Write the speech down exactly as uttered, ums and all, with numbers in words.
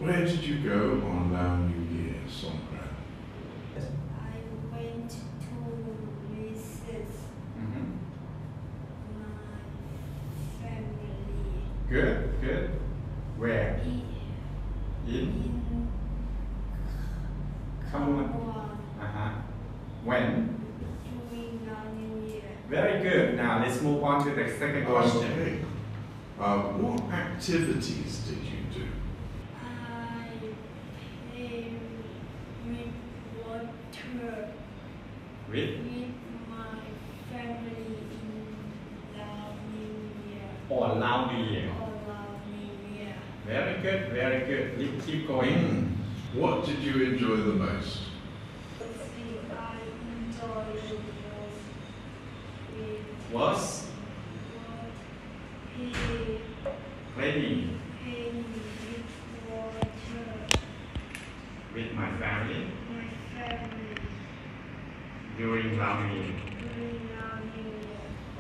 Where did you go on Lao New Year, Sokxay? I went to visit Mm-hmm. my family Good, good. Where? in, In? in Come on. Kawan Uh-huh. When? during Lao New Year. Very good. Now let's move on to the second question. Okay. Uh, what activities did you do? I played with water With? with my family in Lao New Year. Or Lao New Year. Or Lao New Year. Very good, very good. Let's keep going. Mm. What did you enjoy the most? The thing I enjoyed was with Was play, playing playing with water. with my family My family during Lao New Year. during Lao New Year.